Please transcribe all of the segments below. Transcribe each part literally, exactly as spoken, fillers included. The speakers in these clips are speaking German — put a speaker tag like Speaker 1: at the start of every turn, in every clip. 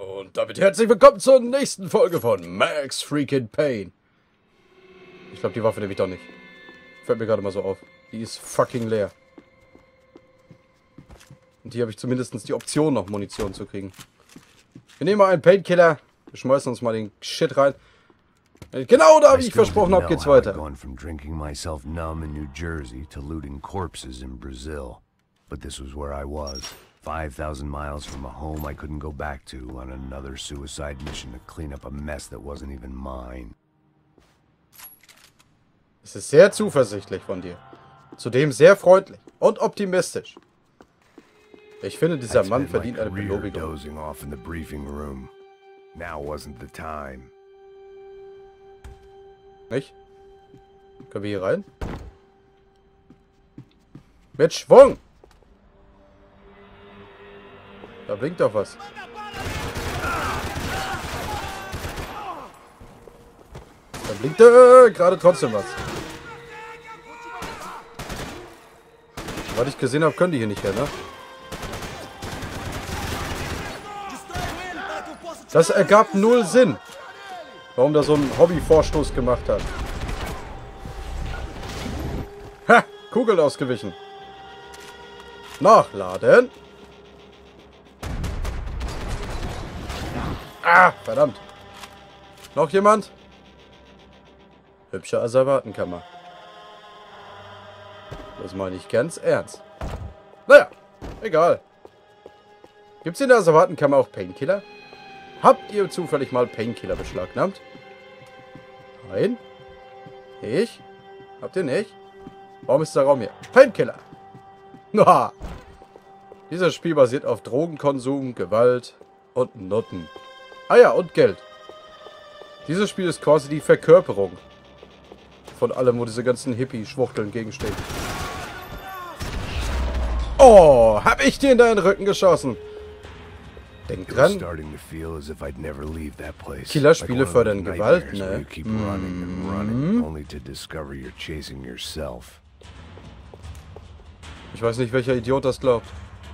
Speaker 1: Und damit herzlich willkommen zur nächsten Folge von Max Freaking Payne. Ich glaube, die Waffe nehme ich doch nicht. Fällt mir gerade mal so auf. Die ist fucking leer. Und hier habe ich zumindest die Option, noch Munition zu kriegen. Wir nehmen mal einen Painkiller. Wir schmeißen uns mal den Shit rein. Genau da, wie ich versprochen habe, geht's weiter.
Speaker 2: From drinking myself numb in New Jersey to looting corpses in Brazil. But this was where I was. five thousand miles from a home I couldn't go back to on another suicide mission to clean up a mess that wasn't even mine.
Speaker 1: Es ist sehr zuversichtlich von dir. Zudem sehr freundlich und optimistisch. Ich finde, dieser Mann verdient eine Belobigung.
Speaker 2: Dozing off in the briefing room. Now wasn't the time.
Speaker 1: Nicht? Können wir hier rein? Mit Schwung! Da blinkt doch was. Da blinkt äh, gerade trotzdem was. Was ich gesehen habe, können die hier nicht her, ne? Das ergab null Sinn. Warum da so ein Hobby-Vorstoß gemacht hat. Ha! Kugel ausgewichen. Nachladen. Ah, verdammt. Noch jemand? Hübsche Asservatenkammer. Das meine ich ganz ernst. Naja, egal. Gibt's in der Asservatenkammer auch Painkiller? Habt ihr zufällig mal Painkiller beschlagnahmt? Nein? Ich? Habt ihr nicht? Warum ist der Raum hier? Painkiller! Na! Dieses Spiel basiert auf Drogenkonsum, Gewalt und Nutten. Ah ja, und Geld. Dieses Spiel ist quasi die Verkörperung von allem, wo diese ganzen Hippie-Schwuchteln gegenstehen. Oh, hab ich dir in deinen Rücken geschossen. Denk dran. Killerspiele fördern Gewalt, ne? Mm. Ich weiß nicht, welcher Idiot das glaubt.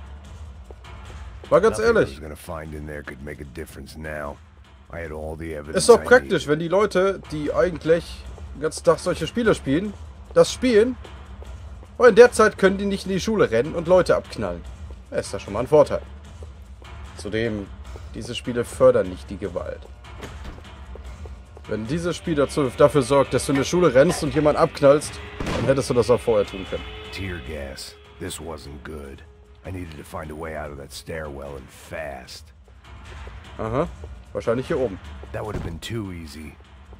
Speaker 1: War ganz ehrlich. Ist doch praktisch, wenn die Leute, die eigentlich den ganzen Tag solche Spiele spielen, das spielen. Und in der Zeit können die nicht in die Schule rennen und Leute abknallen. Das ist ja schon mal ein Vorteil. Zudem, diese Spiele fördern nicht die Gewalt. Wenn dieses Spiel dazu, dafür sorgt, dass du in der Schule rennst und jemanden abknallst, dann hättest du das auch vorher tun können.
Speaker 2: Tear gas. This wasn't good. I needed to find a way out of that stairwell and fast.
Speaker 1: Aha, wahrscheinlich hier oben.
Speaker 2: That would have been too easy.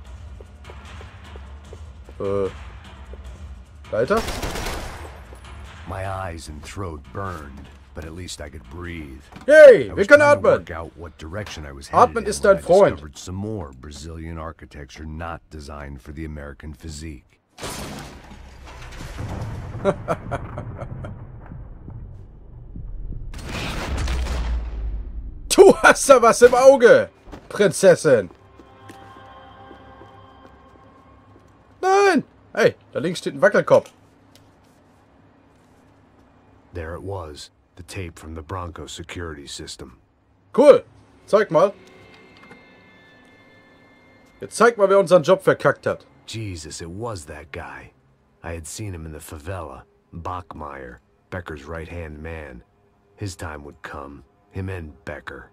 Speaker 1: Äh. Weiter?
Speaker 2: My eyes and throat burned, but at least I could breathe.
Speaker 1: Hey, wir können atmen.
Speaker 2: Atmen
Speaker 1: ist dein Freund.
Speaker 2: Some more Brazilian architecture not designed for the American physique.
Speaker 1: Du hast da was im Auge, Prinzessin. Nein. Hey, da links steht ein Wackelkopf.
Speaker 2: There it was, the tape from the Bronco security system.
Speaker 1: Cool. Zeig mal. Jetzt zeig mal, wer unseren Job verkackt hat.
Speaker 2: Jesus, it was that guy. I had seen him in the favela. Bachmeyer, Becker's right-hand man. His time would come. Him and Becker.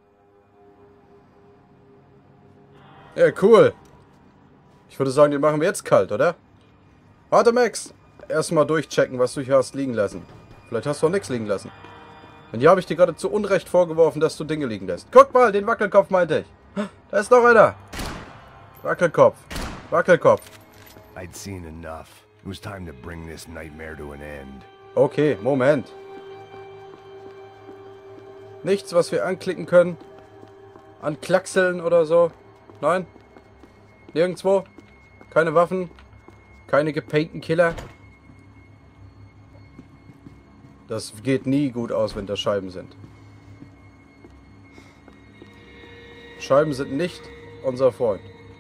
Speaker 1: Ja, cool. Ich würde sagen, die machen wir jetzt kalt, oder? Warte, Max. Erstmal durchchecken, was du hier hast liegen lassen. Vielleicht hast du auch nichts liegen lassen. Und hier habe ich dir gerade zu Unrecht vorgeworfen, dass du Dinge liegen lässt. Guck mal, den Wackelkopf meinte ich. Da ist noch einer. Wackelkopf. Wackelkopf.
Speaker 2: I'd seen enough. It was time to bring this nightmare to an end.
Speaker 1: Okay, Moment. Nichts, was wir anklicken können. Anklackseln oder so. Nein. Nirgendwo. Keine Waffen. Keine gepainten Killer. Das geht nie gut aus, wenn das Scheiben sind. Scheiben sind nicht unser Freund.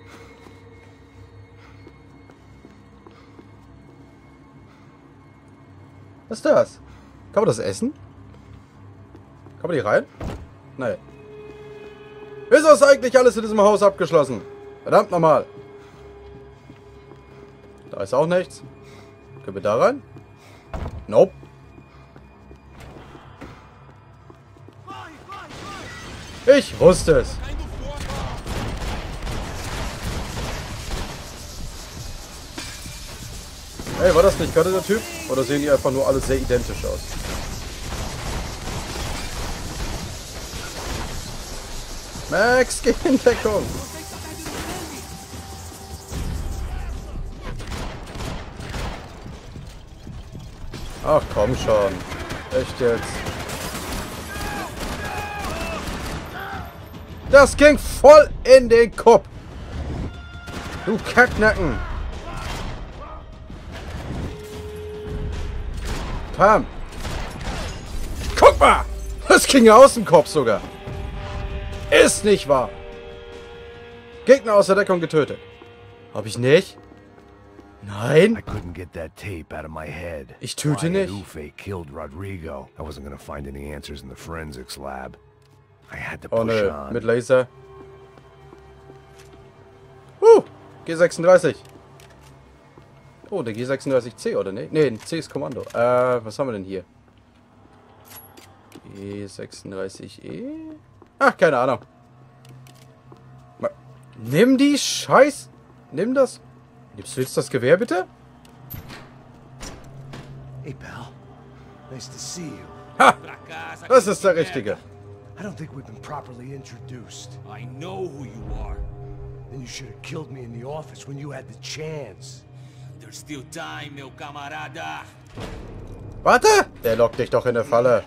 Speaker 1: Was ist das? Kann man das essen? Kann man die rein? Nein. Wieso ist eigentlich alles in diesem Haus abgeschlossen? Verdammt nochmal. Da ist auch nichts. Können wir da rein? Nope. Ich wusste es. Hey, war das nicht gerade der Typ? Oder sehen die einfach nur alle sehr identisch aus? Max, geh in Deckung! Ach komm schon. Echt jetzt. Das ging voll in den Kopf. Du Kacknacken. Pam. Guck mal. Das ging ja aus dem Kopf sogar. Ist nicht wahr. Gegner aus der Deckung getötet. Hab ich nicht? Nein.
Speaker 2: I couldn't get that tape out of my head.
Speaker 1: Ich töte nicht.
Speaker 2: Ufe killed Rodrigo. I wasn't gonna find any answers in the forensics lab. I had to
Speaker 1: Oh
Speaker 2: push
Speaker 1: ne,
Speaker 2: on.
Speaker 1: mit Laser. Uh, G sechsunddreißig. Oh, der G sechsunddreißig C, oder ne? Ne, ein C ist Kommando. Äh, was haben wir denn hier? G sechsunddreißig E? Ach, keine Ahnung. Mal, nimm die Scheiß... Nimm das... Nimmst du jetzt das Gewehr, bitte?
Speaker 2: Hey, pal. Nice to see you.
Speaker 1: Ha! Das ist der Richtige.
Speaker 2: I don't think we've been properly introduced.
Speaker 3: I know who you are.
Speaker 2: Then you should have killed me in the office when you had the chance.
Speaker 3: There's still time, meu camarada.
Speaker 1: Warte! Der lockt dich doch in eine Falle.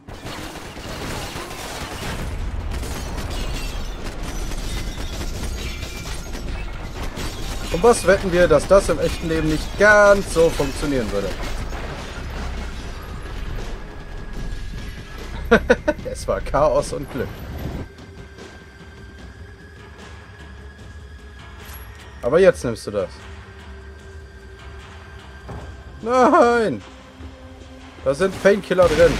Speaker 1: Und was wetten wir, dass das im echten Leben nicht ganz so funktionieren würde? Es war Chaos und Glück. Aber jetzt nimmst du das. Nein! Da sind Painkiller drin.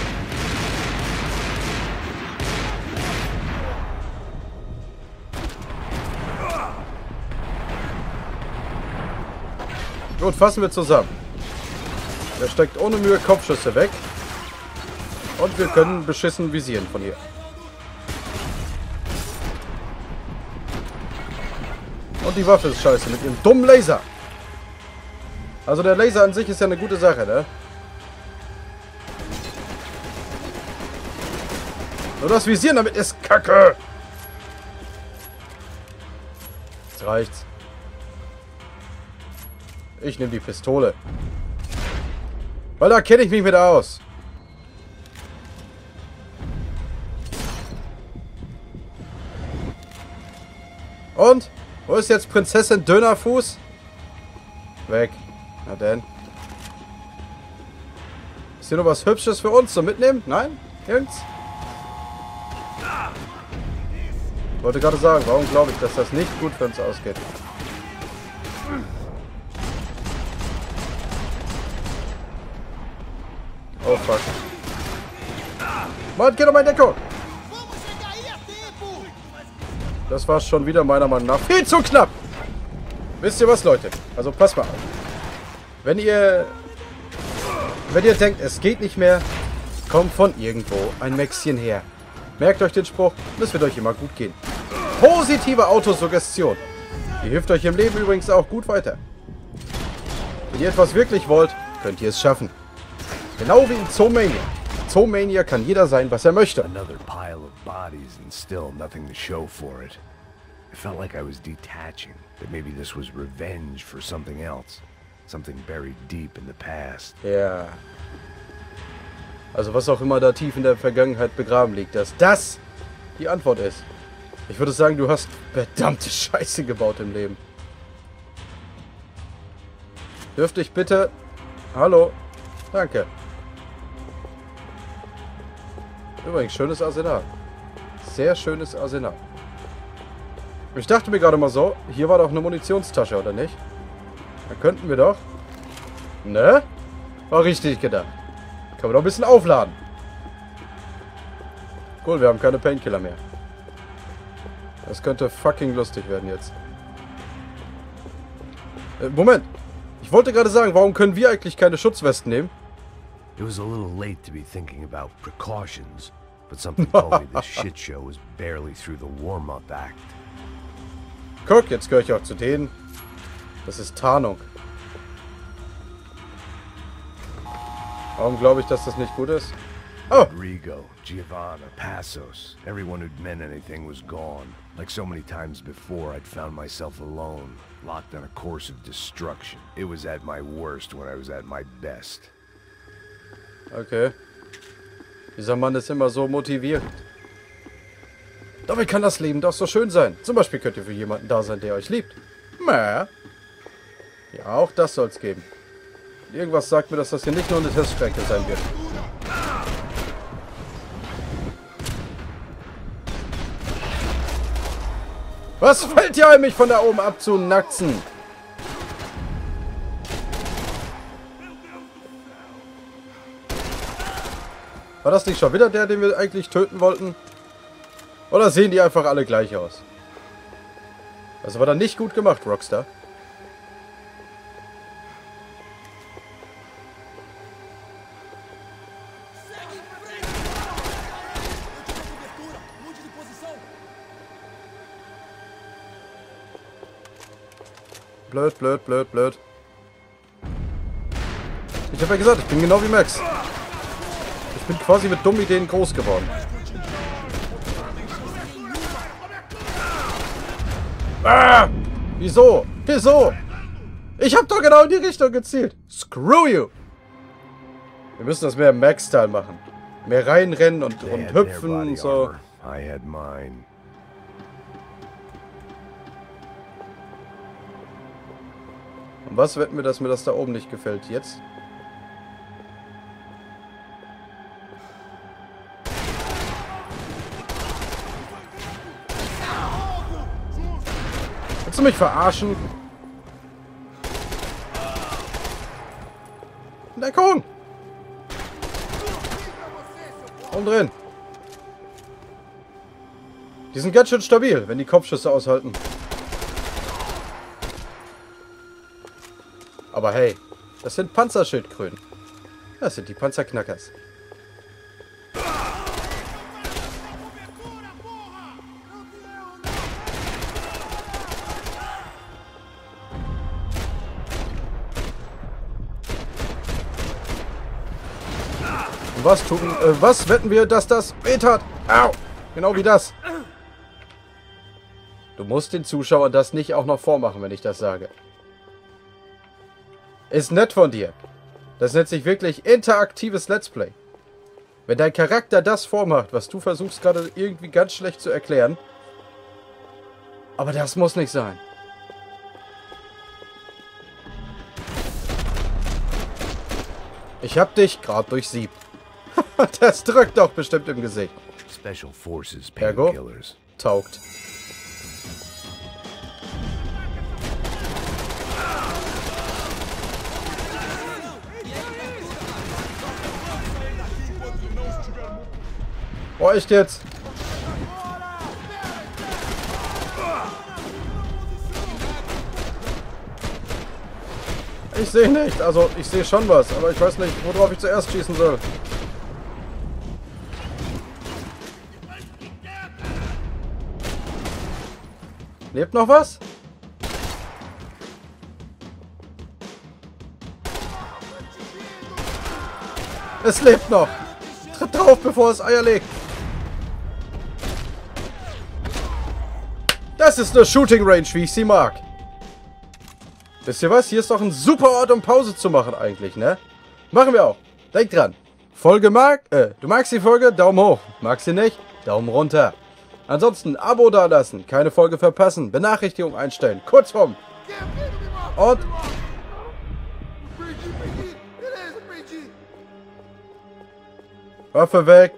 Speaker 1: Gut, fassen wir zusammen. Er steckt ohne Mühe Kopfschüsse weg. Und wir können beschissen visieren von hier. Und die Waffe ist scheiße mit ihrem dummen Laser. Also der Laser an sich ist ja eine gute Sache, ne? Nur das Visieren damit ist Kacke. Jetzt reicht's. Ich nehme die Pistole. Weil da kenne ich mich mit aus. Und? Wo ist jetzt Prinzessin Dönerfuß? Weg. Na denn. Ist hier noch was Hübsches für uns zum Mitnehmen? Nein? Jungs? Ich wollte gerade sagen, warum glaube ich, dass das nicht gut für uns ausgeht? Oh fuck. Mann, geh doch mal in Deckung! Das war schon wieder meiner Meinung nach viel zu knapp! Wisst ihr was, Leute? Also passt mal auf. Wenn ihr... Wenn ihr denkt, es geht nicht mehr, kommt von irgendwo ein Maxchen her. Merkt euch den Spruch, das wird euch immer gut gehen. Positive Autosuggestion. Die hilft euch im Leben übrigens auch gut weiter. Wenn ihr etwas wirklich wollt, könnt ihr es schaffen. Genau wie in Zoomania. Zoomania kann jeder sein, was er möchte.
Speaker 2: Another pile of bodies and still nothing to show for it. It felt like I was detaching, that maybe this was revenge for something else. Something buried deep in the past.
Speaker 1: Ja. Also was auch immer da tief in der Vergangenheit begraben liegt, dass das die Antwort ist. Ich würde sagen, du hast verdammte Scheiße gebaut im Leben. Dürfte ich bitte... Hallo. Danke. Übrigens, schönes Arsenal. Sehr schönes Arsenal. Ich dachte mir gerade mal so, hier war doch eine Munitionstasche, oder nicht? Da könnten wir doch... Ne? War richtig gedacht. Können wir doch ein bisschen aufladen. Cool, wir haben keine Painkiller mehr. Das könnte fucking lustig werden jetzt. Äh, Moment. Ich wollte gerade sagen, warum können wir eigentlich keine Schutzwesten nehmen?
Speaker 2: It was a little late to be thinking about precautions, but something told me this shit show was barely through the warm-up act.
Speaker 1: Guck, jetzt gehöre ich auch zu denen. Das ist Tarnung. Warum glaube ich, dass das nicht gut ist? Oh!
Speaker 2: Rigo, Giovanna, Passos, everyone who'd meant anything was gone. Like so many times before, I'd found myself alone, locked on a course of destruction. It was at my worst when I was at my best.
Speaker 1: Okay. Dieser Mann ist immer so motivierend. Dabei kann das Leben doch so schön sein. Zum Beispiel könnt ihr für jemanden da sein, der euch liebt. Mäh. Ja, auch das soll's geben. Irgendwas sagt mir, dass das hier nicht nur eine Teststrecke sein wird. Was fällt dir ein, mich von da oben abzunacksen? War das nicht schon wieder der, den wir eigentlich töten wollten? Oder sehen die einfach alle gleich aus? Das war dann nicht gut gemacht, Rockstar. Blöd, blöd, blöd, blöd. Ich habe ja gesagt, ich bin genau wie Max. Ich bin quasi mit dummen Ideen groß geworden. Ah! Wieso? Wieso? Ich habe doch genau in die Richtung gezielt. Screw you! Wir müssen das mehr Max-Style machen. Mehr reinrennen und, und hüpfen und so.
Speaker 2: I had mine.
Speaker 1: Und was wetten wir, dass mir das da oben nicht gefällt? Jetzt? Willst du mich verarschen? Deckung! Und drin. Die sind ganz schön stabil, wenn die Kopfschüsse aushalten. Aber hey, das sind Panzerschildkröten. Das sind die Panzerknackers. Und was tun, äh, was wetten wir, dass das wehtat? Au! Genau wie das. Du musst den Zuschauern das nicht auch noch vormachen, wenn ich das sage. Ist nett von dir. Das nennt sich wirklich interaktives Let's Play. Wenn dein Charakter das vormacht, was du versuchst gerade irgendwie ganz schlecht zu erklären. Aber das muss nicht sein. Ich hab dich gerade durchsiebt. Das drückt doch bestimmt im Gesicht.
Speaker 2: Special Forces
Speaker 1: Ergo,
Speaker 2: painkillers.
Speaker 1: taugt. Oh, echt jetzt? Ich sehe nicht. Also, ich sehe schon was, aber ich weiß nicht, worauf ich zuerst schießen soll. Lebt noch was? Es lebt noch. Tritt drauf, bevor es Eier legt. Das ist eine Shooting Range, wie ich sie mag. Wisst ihr was? Hier ist doch ein super Ort, um Pause zu machen eigentlich, ne? Machen wir auch. Denkt dran. Folge mag, äh, du magst die Folge? Daumen hoch. Magst sie nicht? Daumen runter. Ansonsten Abo dalassen, keine Folge verpassen, Benachrichtigung einstellen, kurzum. Und Waffe weg.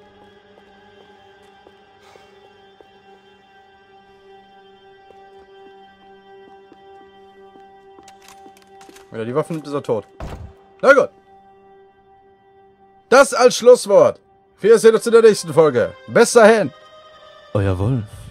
Speaker 1: Wenn er die Waffe nimmt, ist er tot. Na gut. Das als Schlusswort. Wir sehen uns in der nächsten Folge. Bis dahin.
Speaker 4: Euer Wolf.